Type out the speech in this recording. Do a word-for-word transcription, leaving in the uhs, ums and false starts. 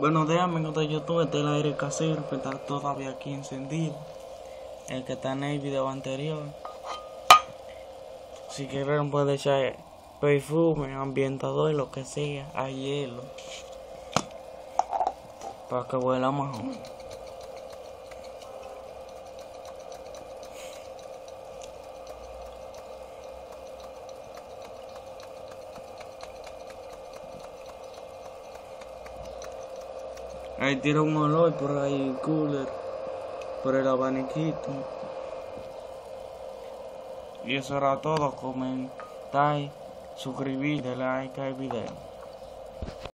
Buenos días amigos de YouTube, este es el aire casero que está todavía aquí encendido. El que está en el video anterior. Si quieren pueden echar perfume, ambientador, lo que sea, a hielo. Para que huela mejor. Ahí tira un olor por ahí, el cooler, por el abaniquito. Y eso era todo. Comentar, suscribir, darle like al video.